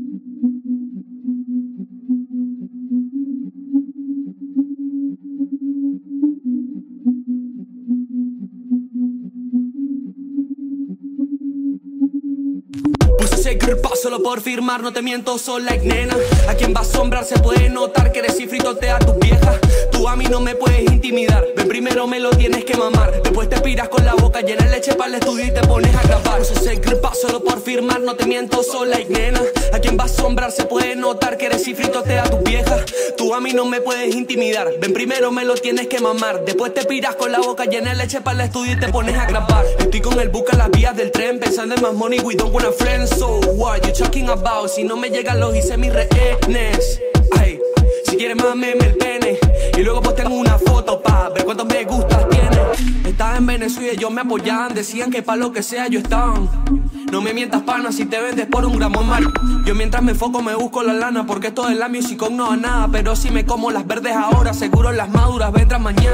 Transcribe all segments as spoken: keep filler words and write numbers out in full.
Puse ese grpa solo por firmar, no te miento, soy like nena. A quien va a asombrar se puede notar que eres cifrito te a tus viejas. Tú a mí no me puedes intimidar, ven primero me lo tienes que mamar. Después te piras con la boca llena de leche para el estudio y te pones a grabar. Puse ese grpa solo por firmar, no te miento, soy like nena. A quien va a asombrar se puede notar que eres cifrito te a tus viejas. Tú a mí no me puedes intimidar, ven primero me lo tienes que mamar. Después te piras con la boca llena de leche para el estudio y te pones a grabar. Estoy con el buca las vías del tren, pensando en más money, we don't wanna friends. So what you talking about? Si no me llegan los hice mis rehenes. Ay, si quieres más meme el pene. Y luego pues tengo una foto pa' ver cuántos me gustas tiene. Estaba en Venezuela y ellos me apoyaban, decían que pa' lo que sea yo estaba. No me mientas pana si te vendes por un gramo mal. Yo mientras me enfoco me busco la lana, porque esto de la music no da nada. Pero si me como las verdes ahora, seguro las maduras vendrán mañana.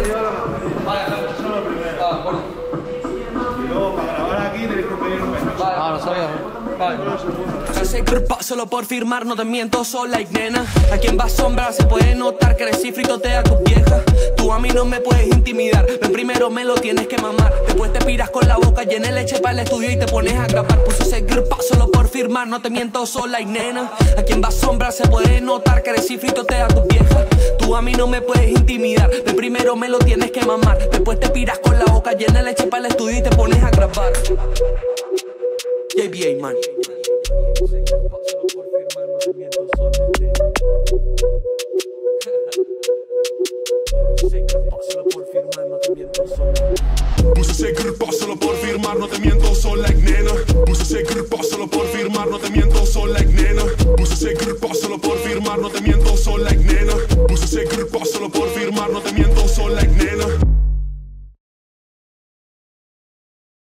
Y luego para grabar aquí tenéis que pedir un permiso. Ah, no sabía. Vale. Ese grpa solo por firmar, no te miento, soy like nena. A quien va a asombrar se puede notar que eres cifrito te a tus viejas. Tú a mí no me puedes intimidar, ven primero me lo tienes que mamar. Después te piras con la boca llena de leche para el estudio y te pones a grabar. Puse ese grpa solo por firmar, no te miento, soy like nena. A quien va a asombrar se puede notar que eres cifrito te a tus viejas. Tú a mí no me puedes intimidar, ven primero me lo tienes que mamar. Después te piras con la boca llena de leche para el estudio y te pones a grabar. J B A, man. Puse ese grpa solo por firmar, no te miento, soy like nena. Puse ese grpa solo por firmar, no te miento, soy like nena. Puse ese grpa solo por firmar, no te miento, soy like nena. Puse ese grpa solo por firmar, no te miento.